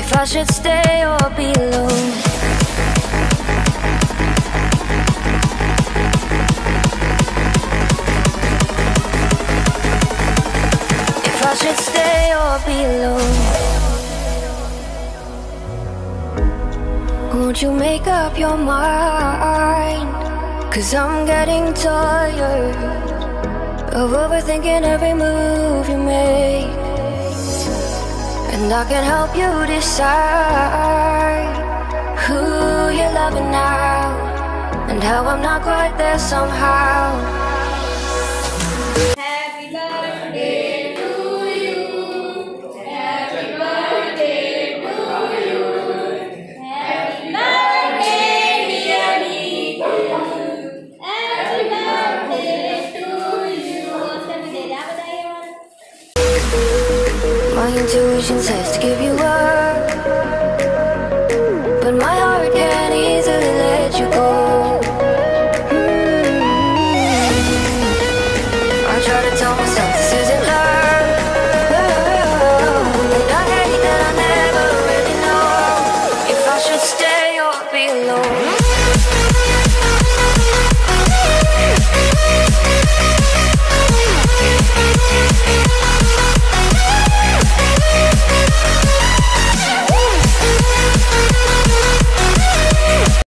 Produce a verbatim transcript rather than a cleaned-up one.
if I should stay or be alone. If I should stay or be alone. Won't you make up your mind? 'Cause I'm getting tired of overthinking every move you make. And I can help you decide who you're loving now, and how I'm not quite there somehow. Happy birthday to you. Happy birthday to you. Happy birthday, dear Niku. Happy birthday to you. My intuition says to give you up.